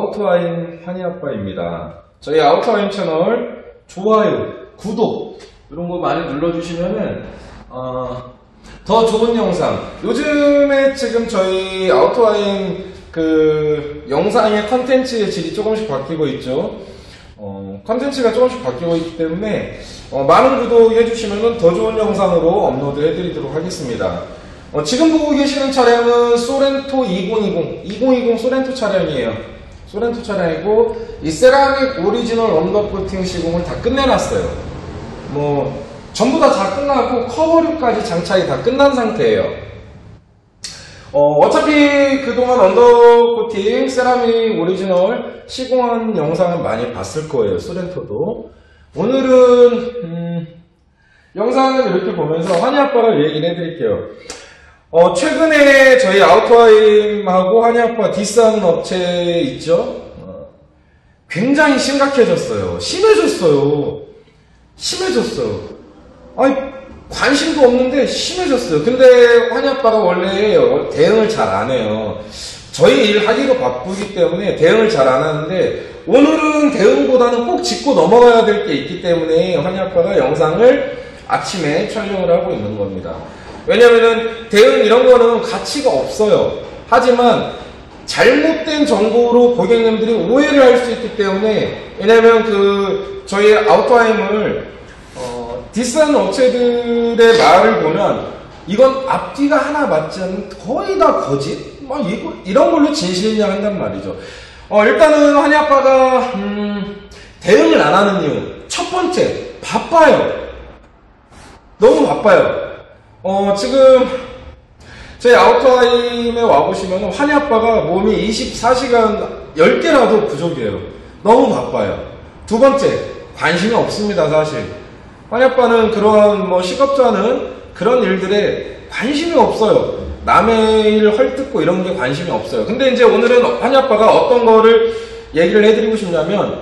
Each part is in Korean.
아우토아임 환희아빠입니다. 저희 아우토아임 채널 좋아요, 구독 이런 거 많이 눌러주시면은 더 좋은 영상, 요즘에 지금 저희 아우토아임 그 영상의 컨텐츠의 질이 조금씩 바뀌고 있죠. 컨텐츠가 조금씩 바뀌고 있기 때문에 많은 구독해 주시면 더 좋은 영상으로 업로드 해드리도록 하겠습니다. 지금 보고 계시는 차량은 소렌토 2020 소렌토 차량이에요. 소렌토 차량이고, 이 세라믹 오리지널 언더 코팅 시공을 다 끝내놨어요. 뭐 전부 다 끝나고 커버류까지 장착이 다 끝난 상태예요. 어차피 그동안 언더코팅 세라믹 오리지널 시공한 영상을 많이 봤을 거예요. 소렌토도. 오늘은 영상을 이렇게 보면서 환희아빠를 얘기를 해드릴게요. 최근에 저희 아우토아임하고 환희아빠 디스하는 업체 있죠? 굉장히 심각해졌어요. 심해졌어요. 아니, 관심도 없는데 심해졌어요. 근데 환희아빠가 원래 대응을 잘 안 해요. 저희 일 하기로 바쁘기 때문에 대응을 잘 안 하는데, 오늘은 대응보다는 꼭 짚고 넘어가야 될 게 있기 때문에 환희아빠가 영상을 아침에 촬영을 하고 있는 겁니다. 왜냐면은 대응 이런 거는 가치가 없어요. 하지만 잘못된 정보로 고객님들이 오해를 할 수 있기 때문에, 왜냐면 저희 아우토아임을 디스하는 업체들의 말을 보면 이건 앞뒤가 하나 맞지 않는 거의 다 거짓? 막 이런 걸로 진실이냐 한단 말이죠. 일단은 환희아빠가 대응을 안 하는 이유, 첫 번째, 바빠요. 너무 바빠요. 지금 저희 아우토아임에 와보시면 환희아빠가 몸이 24시간 10개라도 부족해요. 너무 바빠요. 두 번째, 관심이 없습니다. 사실 환희아빠는 그런 식업자는 그런 일들에 관심이 없어요. 남의 일 헐뜯고 이런 게 관심이 없어요. 근데 이제 오늘은 환희아빠가 어떤 거를 얘기를 해드리고 싶냐면,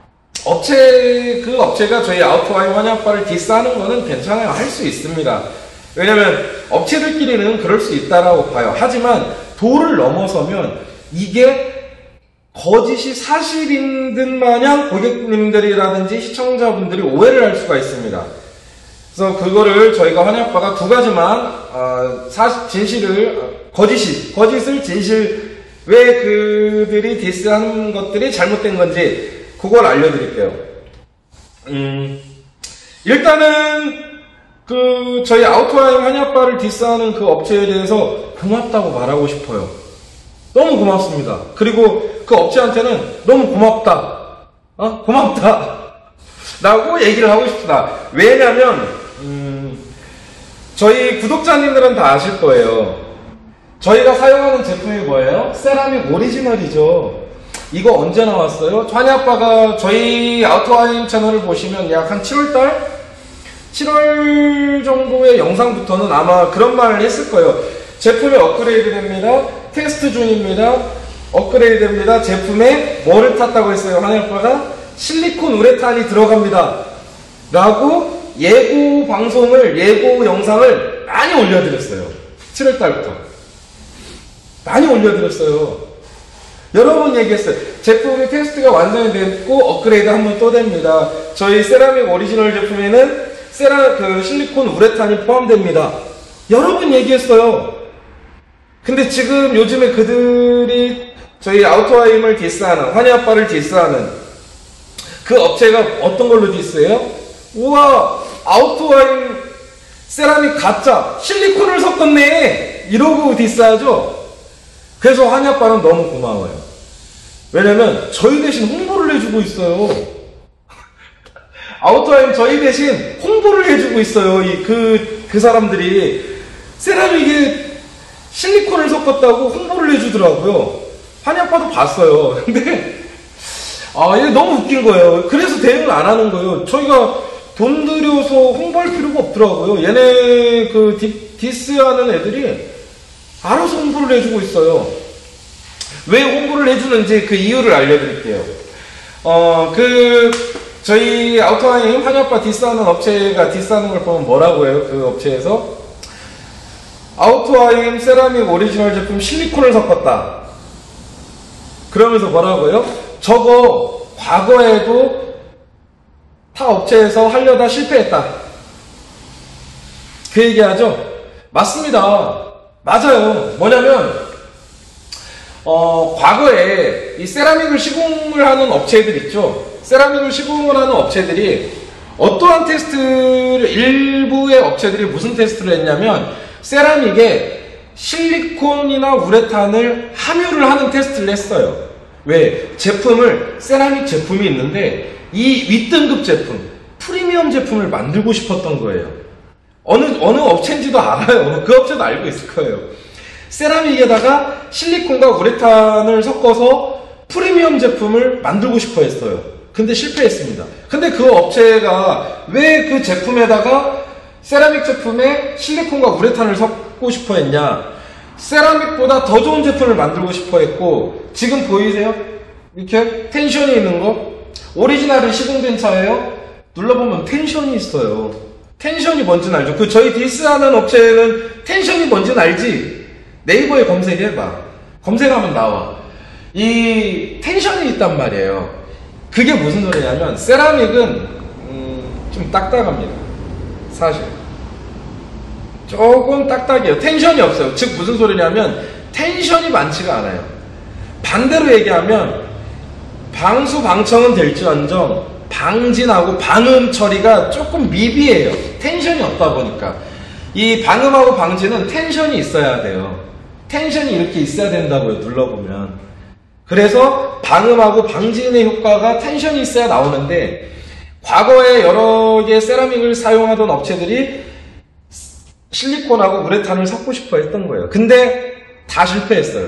그 업체가 저희 아우토아임 환희아빠를 디스하는 거는 괜찮아요. 할 수 있습니다. 왜냐면 업체들끼리는 그럴 수 있다라고 봐요. 하지만 도를 넘어서면 이게 거짓이 사실인 듯 마냥 고객님들이라든지 시청자분들이 오해를 할 수가 있습니다. 그래서 그거를 저희가 환희아빠가 두 가지만 거짓을 진실, 왜 그들이 디스하는 것들이 잘못된 건지 그걸 알려드릴게요. 일단은 저희 아우토아임 환희아빠를 디스하는 그 업체에 대해서 고맙다고 말하고 싶어요. 너무 고맙습니다. 그리고 그 업체한테는 너무 고맙다. 라고 얘기를 하고 싶다. 왜냐면, 저희 구독자님들은 다 아실 거예요. 저희가 사용하는 제품이 뭐예요? 세라믹 오리지널이죠. 이거 언제 나왔어요? 환희아빠가 저희 아우토아임 채널을 보시면 약 한 7월 정도의 영상부터는 아마 그런 말을 했을 거예요. 제품이 업그레이드 됩니다. 테스트 중입니다. 업그레이드 됩니다. 제품에 뭐를 탔다고 했어요? 환희아빠가 실리콘 우레탄이 들어갑니다. 라고 예고 영상을 많이 올려드렸어요. 7월달부터. 많이 올려드렸어요. 여러 번 얘기했어요. 제품의 테스트가 완전히 됐고 업그레이드 한 번 또 됩니다. 저희 세라믹 오리지널 제품에는 실리콘 우레탄이 포함됩니다. 여러 번 얘기했어요. 근데 지금 요즘에 그들이 저희 아우토아임을 디스하는, 환희아빠를 디스하는 그 업체가 어떤 걸로 디스해요? 우와, 아우토아임 세라믹 가짜, 실리콘을 섞었네! 이러고 디스하죠? 그래서 환희아빠는 너무 고마워요. 왜냐면 저희 대신 홍보를 해주고 있어요. 아우토아임 저희 대신 홍보를 해주고 있어요. 그 사람들이 세라믹에 실리콘을 섞었다고 홍보를 해주더라고요. 환희아빠도 봤어요. 근데 이게 너무 웃긴 거예요. 그래서 대응을 안 하는 거예요. 저희가 돈 들여서 홍보할 필요가 없더라고요. 얘네 디스하는 애들이 알아서 홍보를 해주고 있어요. 왜 홍보를 해주는지 그 이유를 알려드릴게요. 저희 아우토아임 환희아빠 디스하는 업체가 디스하는 걸 보면 뭐라고 해요? 그 업체에서 아우토아임 세라믹 오리지널 제품 실리콘을 섞었다. 그러면서 뭐라고요? 저거 과거에도 타 업체에서 하려다 실패했다. 그 얘기하죠? 맞습니다. 맞아요. 뭐냐면 과거에 이 세라믹을 시공을 하는 업체들 있죠. 세라믹을 시공을 하는 업체들이 어떠한 테스트를, 일부의 업체들이 무슨 테스트를 했냐면 세라믹에 실리콘이나 우레탄을 함유를 하는 테스트를 했어요. 왜? 제품을, 세라믹 제품이 있는데 이 윗등급 제품, 프리미엄 제품을 만들고 싶었던 거예요. 어느 업체인지도 알아요. 그 업체도 알고 있을 거예요. 세라믹에다가 실리콘과 우레탄을 섞어서 프리미엄 제품을 만들고 싶어 했어요. 근데 실패했습니다. 근데 그 업체가 왜 그 제품에다가 세라믹 제품에 실리콘과 우레탄을 섞고 싶어 했냐? 세라믹보다 더 좋은 제품을 만들고 싶어 했고, 지금 보이세요? 이렇게 텐션이 있는 거? 오리지널이 시공된 차예요? 눌러보면 텐션이 있어요. 텐션이 뭔지는 알죠? 저희 디스하는 업체는 텐션이 뭔지는 알지? 네이버에 검색해봐. 검색하면 나와. 이 텐션이 있단 말이에요. 그게 무슨 소리냐면 세라믹은 좀 딱딱합니다. 사실 조금 딱딱해요. 텐션이 없어요. 즉 무슨 소리냐면 텐션이 많지가 않아요. 반대로 얘기하면 방수 방청은 될지언정 방진하고 방음 처리가 조금 미비해요. 텐션이 없다 보니까. 이 방음하고 방진은 텐션이 있어야 돼요. 텐션이 이렇게 있어야 된다고요. 눌러보면. 그래서 방음하고 방진의 효과가 텐션이 있어야 나오는데, 과거에 여러 개의 세라믹을 사용하던 업체들이 실리콘하고 우레탄을 섞고 싶어 했던 거예요. 근데 다 실패했어요.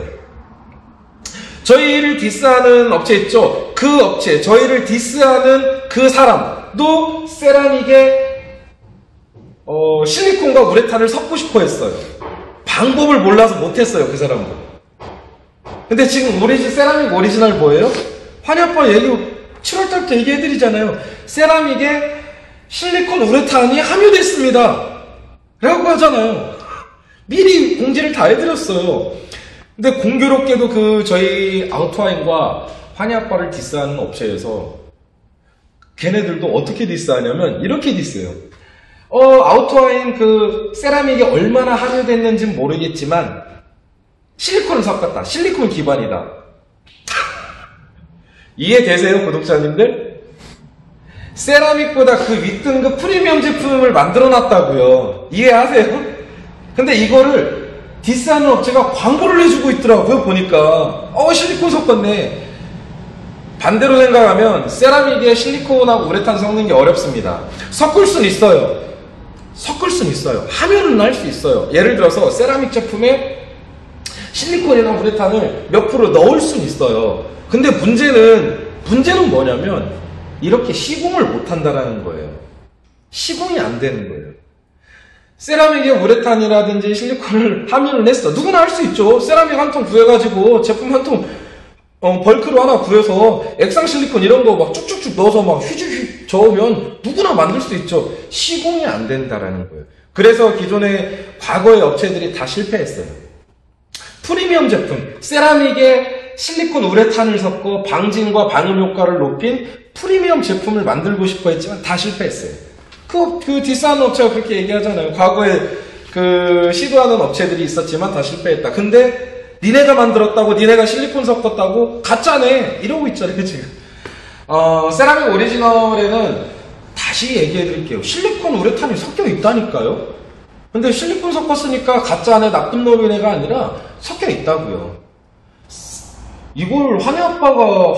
저희를 디스하는 업체 있죠? 그 업체, 저희를 디스하는 그 사람도 세라믹에 실리콘과 우레탄을 섞고 싶어 했어요. 방법을 몰라서 못했어요, 그 사람도. 근데 지금 세라믹 오리지널 뭐예요? 환희아빠 얘기 7월달부터 얘기해드리잖아요. 세라믹에 실리콘 우레탄이 함유됐습니다 라고 하잖아요. 미리 공지를 다 해드렸어요. 근데 공교롭게도 저희 아우토하인과 환희아빠를 디스하는 업체에서 걔네들도 어떻게 디스하냐면 이렇게 디스해요. 아우토하인 세라믹이 얼마나 함유됐는지는 모르겠지만 실리콘을 섞었다. 실리콘 기반이다. 이해되세요, 구독자님들? 세라믹보다 그 윗등급 프리미엄 제품을 만들어 놨다고요. 이해하세요? 근데 이거를 디스하는 업체가 광고를 해주고 있더라고요, 보니까. 실리콘 섞었네. 반대로 생각하면 세라믹에 실리콘하고 우레탄 섞는 게 어렵습니다. 섞을 순 있어요. 섞을 순 있어요. 함유는 할 수 있어요. 예를 들어서 세라믹 제품에 실리콘이나 우레탄을 몇 프로 넣을 순 있어요. 근데 문제는 뭐냐면 이렇게 시공을 못 한다라는 거예요. 시공이 안 되는 거예요. 세라믹에 우레탄이라든지 실리콘을 함유를 했어. 누구나 할 수 있죠. 세라믹 한 통 구해가지고 제품 한 통 벌크로 하나 구해서 액상 실리콘 이런 거 막 쭉쭉쭉 넣어서 막 휘죽휘죽 저으면 누구나 만들 수 있죠. 시공이 안 된다라는 거예요. 그래서 기존의 과거의 업체들이 다 실패했어요. 프리미엄 제품, 세라믹에 실리콘 우레탄을 섞어 방진과 방음 효과를 높인 프리미엄 제품을 만들고 싶어 했지만 다 실패했어요. 그 디스하는 업체가 그렇게 얘기하잖아요. 과거에 시도하는 업체들이 있었지만 다 실패했다. 근데 니네가 만들었다고, 니네가 실리콘 섞었다고 가짜네 이러고 있잖아요, 지금. 세라믹 오리지널에는 다시 얘기해 드릴게요. 실리콘 우레탄이 섞여 있다니까요. 근데 실리콘 섞었으니까 가짜네, 나쁜 놈이네가 아니라 섞여 있다고요. 이걸 환희아빠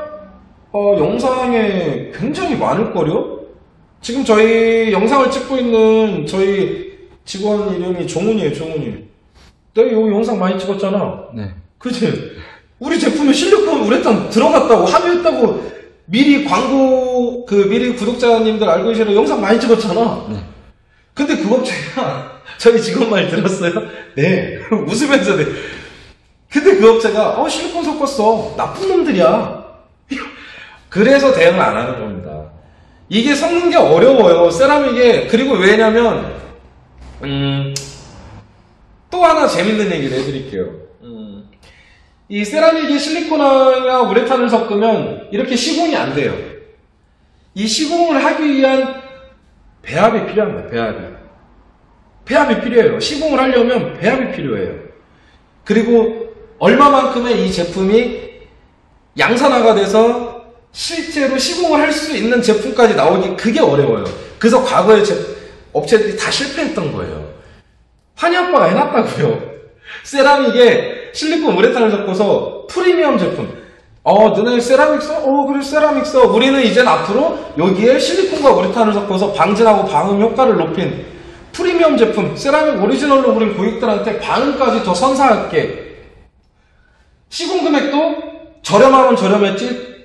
영상에 굉장히 많을걸요? 지금 저희 영상을 찍고 있는 저희 직원 이름이 종훈이에요, 종훈이. 내가 이 영상 많이 찍었잖아. 네. 그치? 우리 제품에 실리콘 우레탄 들어갔다고, 함유했다고 미리 미리 구독자님들 알고 계시는 영상 많이 찍었잖아. 네. 근데 그 업체가 저희 직원 말 들었어요? 네. 웃으면서 네. 근데 그 업체가 실리콘 섞었어. 나쁜 놈들이야. 그래서 대응을 안 하는 겁니다. 이게 섞는 게 어려워요. 세라믹에. 그리고 왜냐면 또 하나 재밌는 얘기를 해드릴게요. 이 세라믹에 실리콘이나 우레탄을 섞으면 이렇게 시공이 안 돼요. 이 시공을 하기 위한 배합이 필요합니다. 배합이 필요해요. 시공을 하려면 배합이 필요해요. 그리고 얼마만큼의 이 제품이 양산화가 돼서 실제로 시공을 할 수 있는 제품까지 나오기 그게 어려워요. 그래서 과거에 업체들이 다 실패했던 거예요. 환희 아빠가 해놨다고요. 세라믹에 실리콘 우레탄을 섞어서 프리미엄 제품. 너네 세라믹 써? 그래 세라믹 써. 우리는 이젠 앞으로 여기에 실리콘과 우레탄을 섞어서 방진하고 방음 효과를 높인 프리미엄 제품 세라믹 오리지널로 우린 고객들한테 방음까지 더 선사할게. 시공 금액도 저렴하면 저렴했지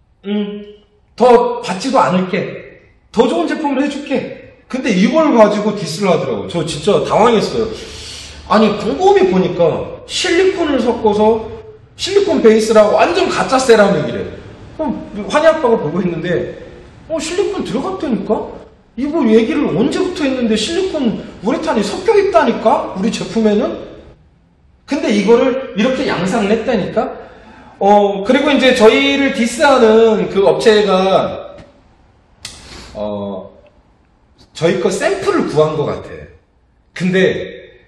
더 받지도 않을게. 더 좋은 제품을 해줄게. 근데 이걸 가지고 디스를 하더라고요. 저 진짜 당황했어요. 아니 곰곰이 보니까 실리콘을 섞어서 실리콘 베이스라고 완전 가짜 세라믹이래. 환희 아빠가 보고 있는데 실리콘 들어갔다니까? 이거 얘기를 언제부터 했는데 실리콘 우레탄이 섞여 있다니까? 우리 제품에는? 근데 이거를 이렇게 양상을 했다니까? 그리고 이제 저희를 디스하는 그 업체가 저희 거 샘플을 구한 것 같아. 근데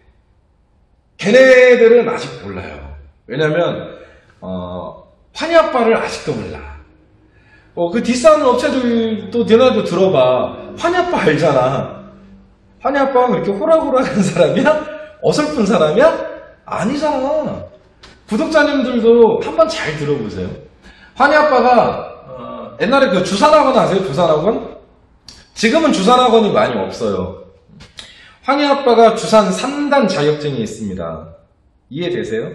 걔네들은 아직 몰라요. 왜냐면 환희 아빠를 아직도 몰라. 그 디스하는 업체들도 너네도 들어봐. 환희 아빠 알잖아. 환희 아빠가 그렇게 호락호락한 사람이야? 어설픈 사람이야? 아니잖아. 구독자님들도 한번 잘 들어보세요. 환희 아빠가 옛날에 그 주산학원 아세요? 주산학원? 지금은 주산학원이 많이 없어요. 환희 아빠가 주산 3단 자격증이 있습니다. 이해되세요?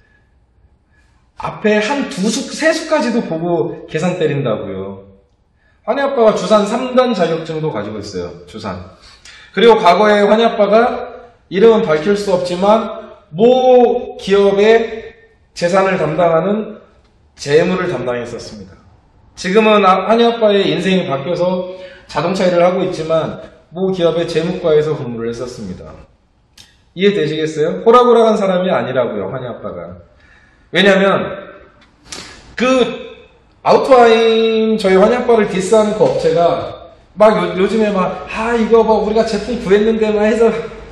앞에 한 두 수, 세 수까지도 보고 계산 때린다고요. 환희 아빠가 주산 3단 자격증도 가지고 있어요. 주산. 그리고 과거에 환희 아빠가 이름은 밝힐 수 없지만 모 기업의 재산을 담당하는 재무를 담당했었습니다. 지금은 환희 아빠의 인생이 바뀌어서 자동차 일을 하고 있지만 모 기업의 재무과에서 근무를 했었습니다. 이해되시겠어요? 호락호락한 사람이 아니라고요. 환희 아빠가. 왜냐면 그 아우토하임 저희 환희 아빠를 디스하는 그 업체가 막 요즘에 막 이거 뭐 우리가 제품 구했는데 막 해서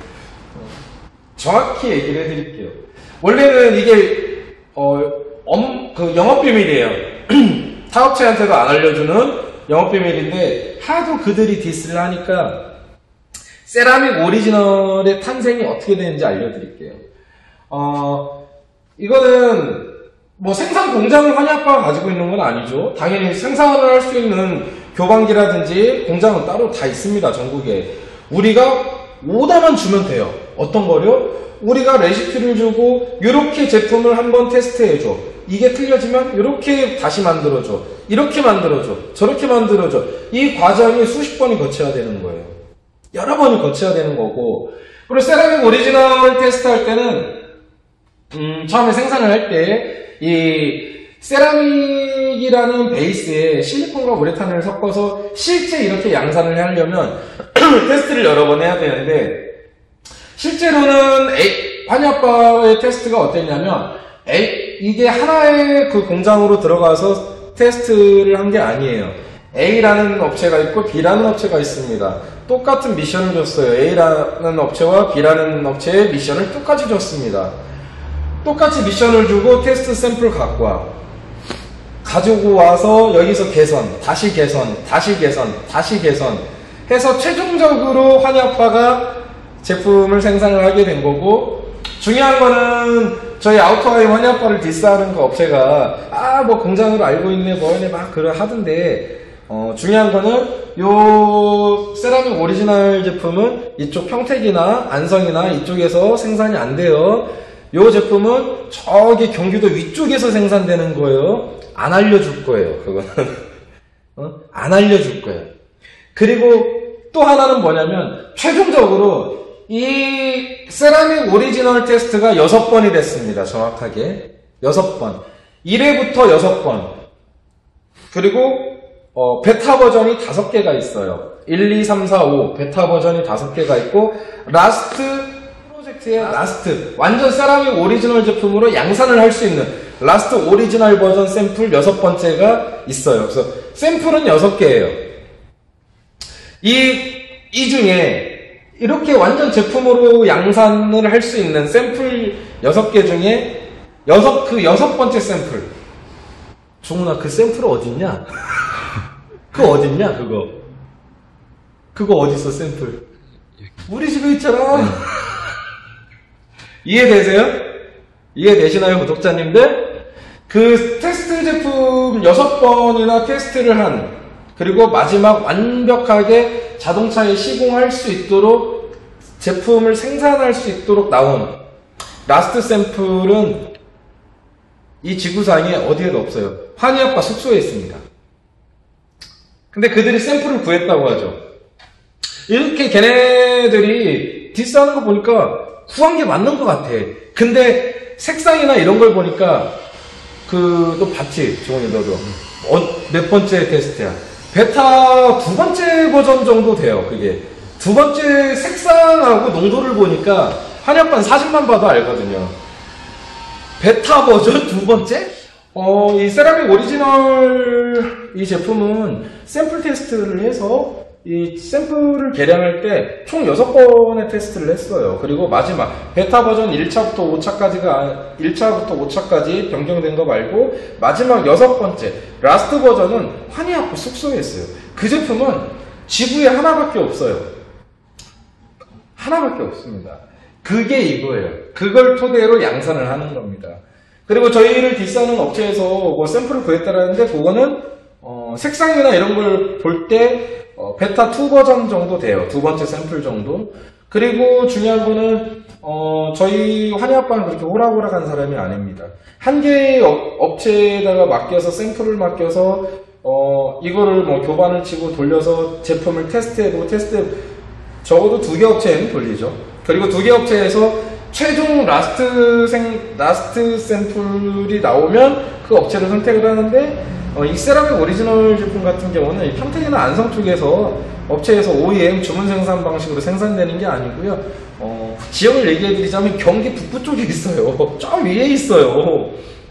정확히 얘기를 해드릴게요. 원래는 이게 그 영업비밀이에요. 타업체한테도 안 알려주는 영업비밀인데 하도 그들이 디스를 하니까 세라믹 오리지널의 탄생이 어떻게 되는지 알려드릴게요. 이거는 뭐 생산 공장을 환희 아빠가 가지고 있는 건 아니죠. 당연히 생산을 할 수 있는 교반기라든지 공장은 따로 다 있습니다. 전국에. 우리가 오다만 주면 돼요. 어떤 거요? 우리가 레시피를 주고 이렇게 제품을 한번 테스트해줘. 이게 틀려지면 이렇게 다시 만들어줘. 이렇게 만들어줘. 저렇게 만들어줘. 이 과정이 수십 번이 거쳐야 되는 거예요. 여러 번이 거쳐야 되는 거고. 그리고 세라믹 오리지널 테스트할 때는 처음에 생산을 할 때 이 세라믹이라는 베이스에 실리콘과 우레탄을 섞어서 실제 이렇게 양산을 하려면 테스트를 여러 번 해야 되는데 실제로는 환희 아빠의 테스트가 어땠냐면 이게 하나의 그 공장으로 들어가서 테스트를 한 게 아니에요. A라는 업체가 있고 B라는 업체가 있습니다. 똑같은 미션을 줬어요. A라는 업체와 B라는 업체의 미션을 똑같이 줬습니다. 똑같이 미션을 주고 테스트 샘플 갖고 와. 가지고 와서 여기서 개선, 다시 개선, 다시 개선, 다시 개선 해서 최종적으로 환희 아빠가 제품을 생산을 하게 된 거고, 중요한 거는 저희 아우토하임 환희 아빠를 디스하는 그 업체가 뭐 공장으로 알고 있네 뭐네 막 하던데 중요한 거는 요 세라믹 오리지널 제품은 이쪽 평택이나 안성이나 이쪽에서 생산이 안 돼요. 요 제품은 저기 경기도 위쪽에서 생산되는 거예요. 안 알려줄 거예요. 그거는 안 알려줄 거예요. 그리고 또 하나는 뭐냐면 최종적으로 이 세라믹 오리지널 테스트가 6번이 됐습니다. 정확하게 6번. 1회부터 6번. 그리고 베타 버전이 5개가 있어요. 1, 2, 3, 4, 5 베타 버전이 5개가 있고 라스트 프로젝트의 라스트 완전 세라믹 오리지널 제품으로 양산을 할 수 있는 라스트 오리지널 버전 샘플 6번째가 있어요. 그래서 샘플은 6개예요. 이 중에 이렇게 완전 제품으로 양산을 할 수 있는 샘플 6개 중에 그 6번째 샘플. 종훈아, 그 샘플 어딨냐? 그거 어딨냐, 그거? 그거 어딨어, 샘플? 우리 집에 있잖아. 이해되세요? 이해되시나요, 구독자님들? 그 테스트 제품 6번이나 테스트를 한, 그리고 마지막 완벽하게 자동차에 시공할 수 있도록 제품을 생산할 수 있도록 나온 라스트 샘플은 이 지구상에 어디에도 없어요. 환희아빠 숙소에 있습니다. 근데 그들이 샘플을 구했다고 하죠. 이렇게 걔네들이 디스하는 거 보니까 구한 게 맞는 것 같아. 근데 색상이나 이런 걸 보니까 너 봤지? 종훈이 너도. 몇 번째 테스트야? 베타 2번째 버전 정도 돼요. 그게 2번째 색상하고 농도를 보니까 한약반 사진만 봐도 알거든요. 베타 버전 2번째? 이 세라믹 오리지널 이 제품은 샘플 테스트를 해서 이 샘플을 개량할 때 총 6번의 테스트를 했어요. 그리고 마지막 베타 버전 1차부터 5차까지 변경된 거 말고 마지막 6번째 라스트 버전은 환희아빠 숙소에 있어요. 그 제품은 지구에 하나밖에 없어요. 하나밖에 없습니다. 그게 이거예요. 그걸 토대로 양산을 하는 겁니다. 그리고 저희를 디스하는 업체에서 뭐 샘플을 구했다라는데 그거는 색상이나 이런 걸 볼 때 베타 2 버전 정도 돼요. 2번째 샘플 정도. 그리고 중요한 거는 저희 환희아빠는 그렇게 호락호락한 사람이 아닙니다. 한 개의 업체에다가 맡겨서 샘플을 맡겨서 이거를 뭐 교반을 치고 돌려서 제품을 테스트해보고 적어도 2개 업체에는 돌리죠. 그리고 2개 업체에서 최종 라스트 샘플이 나오면 그 업체를 선택을 하는데 이 세라믹 오리지널 제품 같은 경우는 평택이나 안성 쪽에서 업체에서 OEM 주문 생산 방식으로 생산되는 게 아니고요. 지역을 얘기해 드리자면 경기 북부 쪽에 있어요. 저 위에 있어요.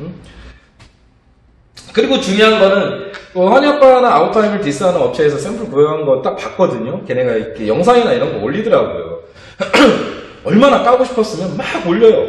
그리고 중요한 거는 환희아빠나 아웃타임을 디스하는 업체에서 샘플 구현한 거 딱 봤거든요. 걔네가 이렇게 영상이나 이런 거 올리더라고요. 얼마나 까고 싶었으면 막 올려요.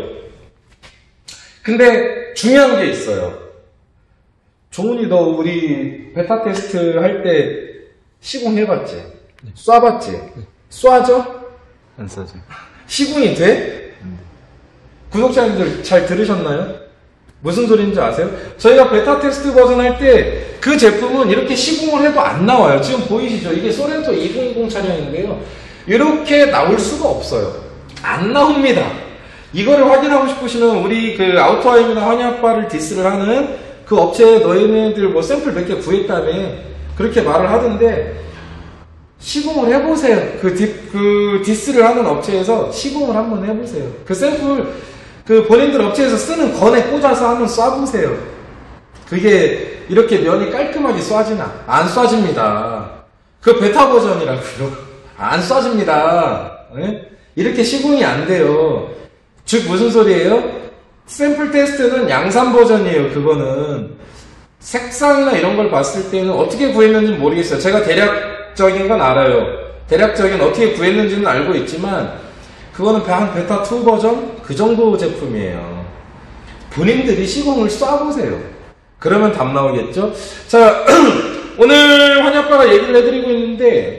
근데 중요한 게 있어요. 종훈이 너 우리 베타 테스트 할 때 시공해봤지? 네. 쏴봤지? 네. 쏴져? 안 쏴져. 시공이 돼? 구독자님들 잘 들으셨나요? 무슨 소리인지 아세요? 저희가 베타 테스트 버전 할 때 그 제품은 이렇게 시공을 해도 안 나와요. 지금 보이시죠? 이게 소렌토 2020 차량인데요. 이렇게 나올 수가 없어요. 안 나옵니다. 이거를 확인하고 싶으시면 우리 그 아우터하임이나 환희아빠를 디스를 하는 그 업체에 너희네들 뭐 샘플 몇 개 구했다며 그렇게 말을 하던데 시공을 해보세요. 그 디스를 하는 업체에서 시공을 한번 해보세요. 그 샘플 그 본인들 업체에서 쓰는 건에 꽂아서 한번 쏴보세요. 그게 이렇게 면이 깔끔하게 쏴지나? 안 쏴집니다. 그 베타 버전이라고요. 안 쏴집니다. 네? 이렇게 시공이 안 돼요. 즉 무슨 소리예요? 샘플 테스트는 양산 버전이에요. 그거는 색상이나 이런 걸 봤을 때는 어떻게 구했는지 모르겠어요. 제가 대략적인 건 알아요. 대략적인 어떻게 구했는지는 알고 있지만 그거는 한 베타 2 버전 그 정도 제품이에요. 본인들이 시공을 쏴보세요. 그러면 답 나오겠죠? 자, 오늘 환희아빠가 얘기를 해드리고 있는데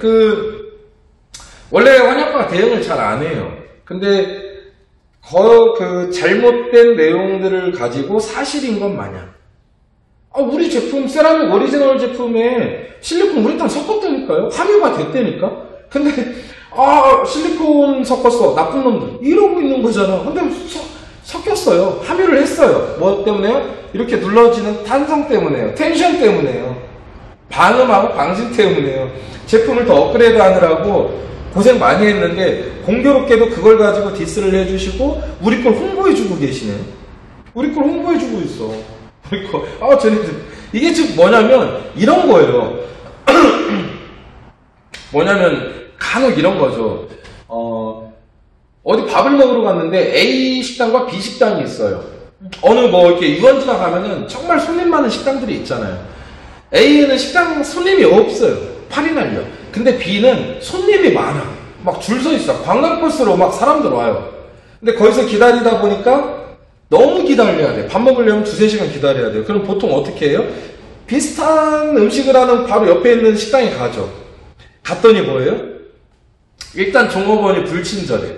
원래 환희아빠가 대응을 잘 안 해요. 근데 잘못된 내용들을 가지고 사실인 것 마냥 우리 제품 세라믹 오리지널 제품에 실리콘 우레탄 섞었다니까요. 함유가 됐다니까. 근데 실리콘 섞었어 나쁜 놈들 이러고 있는 거잖아. 근데 섞였어요. 함유를 했어요. 뭐 때문에요? 이렇게 눌러지는 탄성 때문에요. 텐션 때문에요. 방음하고 방진 때문에요. 제품을 더 업그레이드 하느라고 고생 많이 했는데 공교롭게도 그걸 가지고 디스를 해주시고 우리 걸 홍보해주고 계시네. 우리 걸 홍보해주고 있어. 우리 거 쟤네들 이게 지금 뭐냐면 이런 거예요. 뭐냐면 간혹 이런 거죠. 어디 밥을 먹으러 갔는데 A 식당과 B 식당이 있어요. 어느 뭐 이렇게 유원지나 가면은 정말 손님 많은 식당들이 있잖아요. A에는 식당 손님이 없어요. 팔이 날려. 근데 B는 손님이 많아. 막 줄 서 있어. 관광버스로 막 사람들 와요. 근데 거기서 기다리다 보니까 너무 기다려야 돼. 밥 먹으려면 2-3시간 기다려야 돼요. 그럼 보통 어떻게 해요? 비슷한 음식을 하는 바로 옆에 있는 식당에 가죠. 갔더니 뭐예요? 일단 종업원이 불친절해.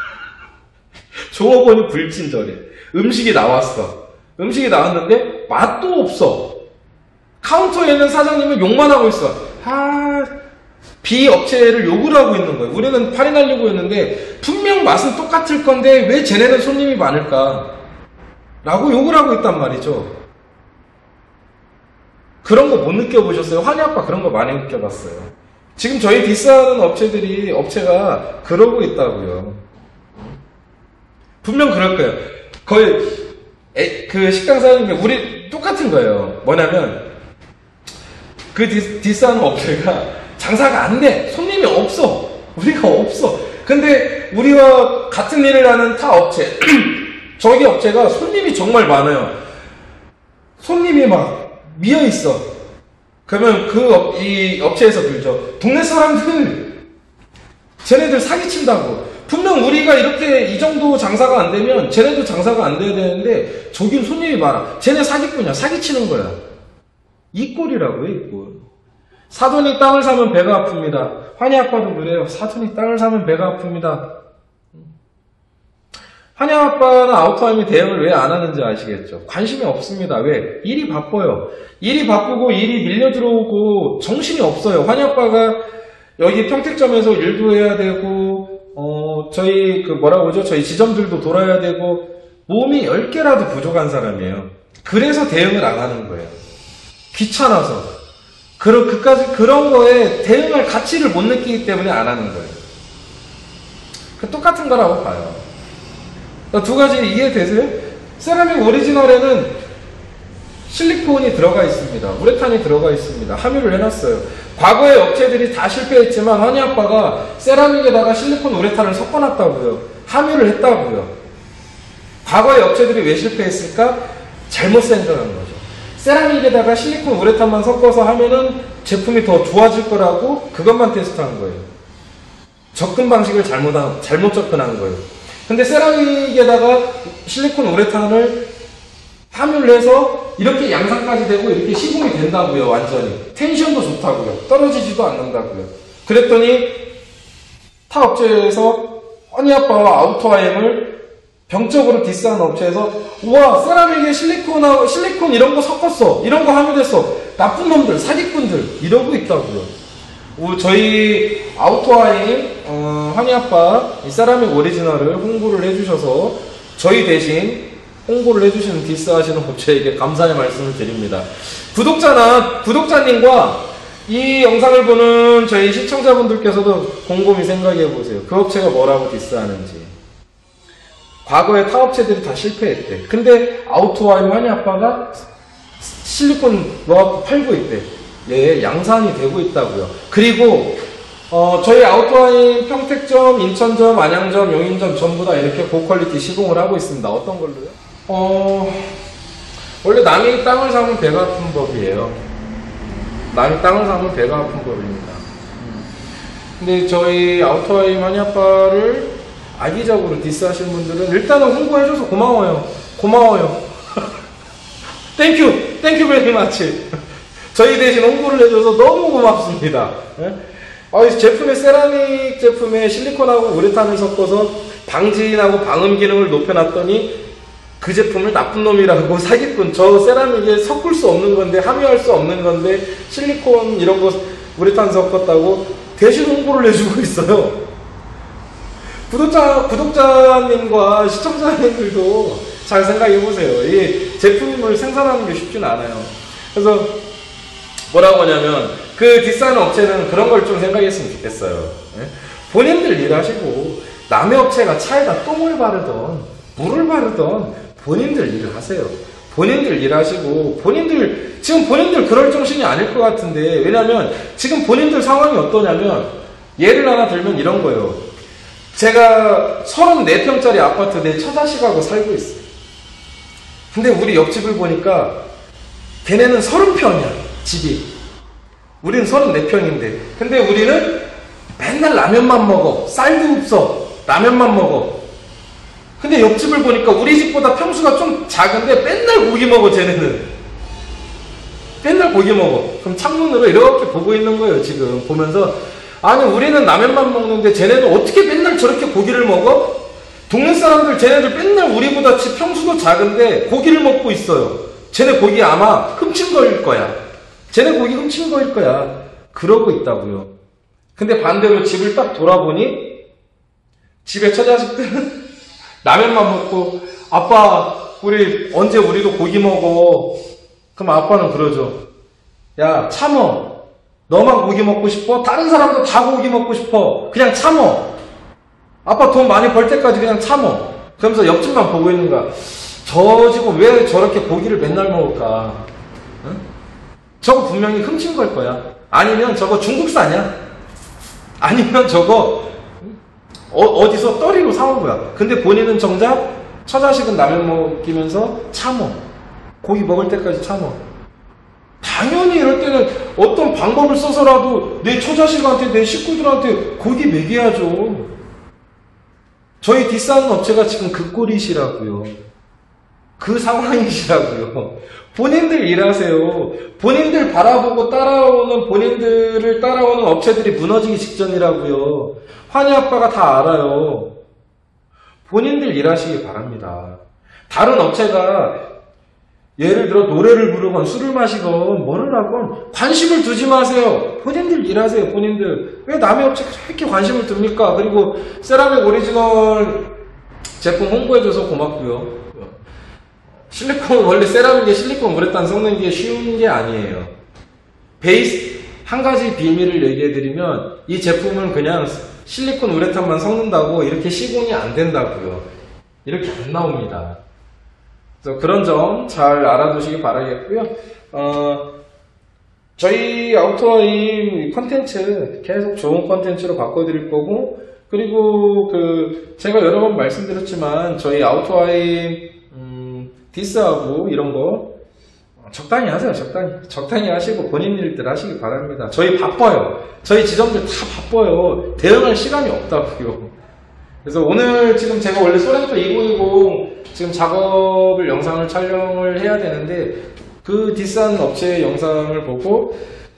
종업원이 불친절해. 음식이 나왔어. 음식이 나왔는데 맛도 없어. 카운터에 있는 사장님은 욕만 하고 있어. B 업체를 욕을 하고 있는 거예요. 우리는 팔이 날리고 있는데 분명 맛은 똑같을 건데 왜 쟤네는 손님이 많을까? 라고 욕을 하고 있단 말이죠. 그런 거 못 느껴보셨어요? 환희아빠 그런 거 많이 느껴봤어요. 지금 저희 디스하는 업체가 그러고 있다고요. 분명 그럴 거예요. 거의 그 식당 사장님이 우리 똑같은 거예요. 뭐냐면 그 디스하는 업체가 장사가 안 돼. 손님이 없어. 우리가 없어. 근데 우리와 같은 일을 하는 타 업체 저기 업체가 손님이 정말 많아요. 손님이 막 미어 있어. 그러면 이 업체에서 그러죠. 동네 사람들 쟤네들 사기친다고. 분명 우리가 이렇게 이 정도 장사가 안 되면 쟤네도 장사가 안 돼야 되는데 저긴 손님이 많아. 쟤네 사기꾼이야. 사기치는 거야. 이 꼴이라고요, 이 꼴. 사돈이 땅을 사면 배가 아픕니다. 환희아빠도 그래요. 사돈이 땅을 사면 배가 아픕니다. 환희아빠는 아우터하임이 대응을 왜 안 하는지 아시겠죠? 관심이 없습니다. 왜? 일이 바빠요. 일이 바쁘고 일이 밀려 들어오고 정신이 없어요. 환희아빠가 여기 평택점에서 일도 해야 되고 저희 저희 지점들도 돌아야 되고 몸이 10개라도 부족한 사람이에요. 그래서 대응을 안 하는 거예요. 귀찮아서. 그런 거에 대응할 가치를 못 느끼기 때문에 안 하는 거예요. 똑같은 거라고 봐요. 두 가지 이해되세요? 세라믹 오리지널에는 실리콘이 들어가 있습니다. 우레탄이 들어가 있습니다. 함유를 해놨어요. 과거의 업체들이 다 실패했지만 환희아빠가 세라믹에다가 실리콘 우레탄을 섞어놨다고요. 함유를 했다고요. 과거의 업체들이 왜 실패했을까? 잘못 생각한 거죠. 세라믹에다가 실리콘 우레탄만 섞어서 하면은 제품이 더 좋아질 거라고 그것만 테스트한 거예요. 접근 방식을 잘못 접근한 거예요. 근데 세라믹에다가 실리콘 우레탄을 함유를 해서 이렇게 양산까지 되고 이렇게 시공이 된다고요. 완전히. 텐션도 좋다고요. 떨어지지도 않는다고요. 그랬더니 타 업체에서 환희아빠와 아우터하임을 병적으로 디스하는 업체에서 우와 세라믹에 실리콘 이런 거 섞었어. 이런 거 함유됐어. 나쁜 놈들 사기꾼들 이러고 있다고요. 저희 아우터하임 환희아빠 이 세라믹 오리지널을 홍보를 해주셔서 저희 대신 홍보를 해주시는 디스하시는 업체에게 감사의 말씀을 드립니다. 구독자님과 이 영상을 보는 저희 시청자분들께서도 곰곰이 생각해보세요. 그 업체가 뭐라고 디스하는지. 과거에 타 업체들이 다 실패했대. 근데 아우터하임 환희아빠가 실리콘 넣어갖고 팔고 있대. 예, 양산이 되고 있다고요. 그리고 저희 아우터하임 평택점, 인천점, 안양점, 용인점 전부 다 이렇게 고퀄리티 시공을 하고 있습니다. 어떤 걸로요? 원래 남이 땅을 사면 배가 아픈 법이에요. 남이 땅을 사면 배가 아픈 법입니다. 근데 저희 아우터하임 환희아빠를 악의적으로 디스하시는 분들은 일단은 홍보해줘서 고마워요. 땡큐 베리 마치. 저희 대신 홍보를 해줘서 너무 고맙습니다. 제품에 세라믹 제품에 실리콘하고 우레탄을 섞어서 방진하고 방음 기능을 높여놨더니 그 제품을 나쁜 놈이라고 사기꾼. 저 세라믹에 섞을 수 없는 건데 함유할 수 없는 건데 실리콘 이런 거 우레탄 섞었다고 대신 홍보를 해주고 있어요. 구독자님과 시청자님들도 잘 생각해보세요. 이 제품을 생산하는 게 쉽진 않아요. 그래서 뭐라고 하냐면 그 디스하는 업체는 그런 걸 좀 생각했으면 좋겠어요. 본인들 일하시고 남의 업체가 차에다 똥을 바르던 물을 바르던 본인들 일을 하세요. 본인들 일하시고 지금 본인들 그럴 정신이 아닐 것 같은데 왜냐면 지금 본인들 상황이 어떠냐면 예를 하나 들면 이런 거예요. 제가 34평짜리 아파트 내 처자식하고 살고 있어요. 근데 우리 옆집을 보니까 걔네는 30평이야, 집이. 우리는 34평인데. 근데 우리는 맨날 라면만 먹어. 쌀도 없어. 라면만 먹어. 근데 옆집을 보니까 우리 집보다 평수가 좀 작은데 맨날 고기 먹어, 쟤네는. 맨날 고기 먹어. 그럼 창문으로 이렇게 보고 있는 거예요, 지금. 보면서. 아니, 우리는 라면만 먹는데 쟤네는 어떻게 맨날 저렇게 고기를 먹어? 동네 사람들, 쟤네들 맨날 우리보다 집 평수도 작은데 고기를 먹고 있어요. 쟤네 고기 아마 훔친 거일 거야. 쟤네 고기 훔친 거일 거야. 그러고 있다고요. 근데 반대로 집을 딱 돌아보니 집에 처자식들은 라면만 먹고 아빠 우리 언제 우리도 고기 먹어. 그럼 아빠는 그러죠. 야 참어. 너만 고기 먹고 싶어? 다른 사람도 다 고기 먹고 싶어. 그냥 참어. 아빠 돈 많이 벌 때까지 그냥 참어. 그러면서 옆집만 보고 있는 거야. 저 지금 왜 저렇게 고기를 맨날 먹을까? 응? 저거 분명히 훔친 걸 거야. 아니면 저거 중국산이야. 아니면 저거 어디서 떨이로 사온 거야. 근데 본인은 정작 처자식은 라면 먹이면서 참어. 고기 먹을 때까지 참어. 당연히 이럴 때는 어떤 방법을 써서라도 내 처자식한테 내 식구들한테 고기 먹여야죠. 저희 뒷사는 업체가 지금 그 꼴이시라고요. 그 상황이시라고요. 본인들 일하세요. 본인들 바라보고 따라오는 본인들을 따라오는 업체들이 무너지기 직전이라고요. 환희 아빠가 다 알아요. 본인들 일하시기 바랍니다. 다른 업체가 예를 들어 노래를 부르건 술을 마시건 뭐를 하건 관심을 두지 마세요. 본인들 일하세요. 본인들. 왜 남의 업체가 이렇게 관심을 둡니까? 그리고 세라믹 오리지널 제품 홍보해줘서 고맙고요. 실리콘, 원래 세라믹에 실리콘 우레탄 섞는 게 쉬운 게 아니에요. 베이스 한 가지 비밀을 얘기해드리면 이 제품은 그냥 실리콘 우레탄만 섞는다고 이렇게 시공이 안 된다고요. 이렇게 안 나옵니다. 그래서 그런 점 잘 알아두시기 바라겠고요. 저희 아우터와임 컨텐츠 계속 좋은 컨텐츠로 바꿔드릴 거고, 그리고 제가 여러 번 말씀드렸지만 저희 아우터와임 디스하고 이런 거 적당히 하세요. 적당히 하시고 본인 일들 하시기 바랍니다. 저희 바빠요. 저희 지점들 다 바빠요. 대응할 시간이 없다고요. 그래서 오늘 지금 제가 원래 소렌토 2020 지금 작업을 영상을 촬영을 해야 되는데 그 디스하는 업체의 영상을 보고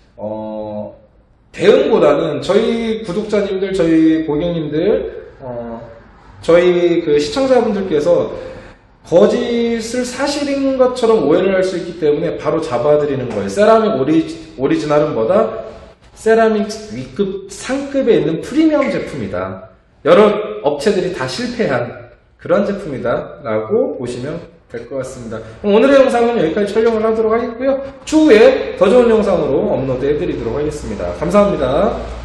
대응보다는 저희 구독자님들, 저희 고객님들, 저희 그 시청자분들께서 거짓을 사실인 것처럼 오해를 할 수 있기 때문에 바로 잡아드리는 거예요. 세라믹 오리지널은 뭐다? 세라믹 위급 상급에 있는 프리미엄 제품이다. 여러 업체들이 다 실패한 그런 제품이다 라고 보시면 될 것 같습니다. 그럼 오늘의 영상은 여기까지 촬영을 하도록 하겠고요. 추후에 더 좋은 영상으로 업로드 해드리도록 하겠습니다. 감사합니다.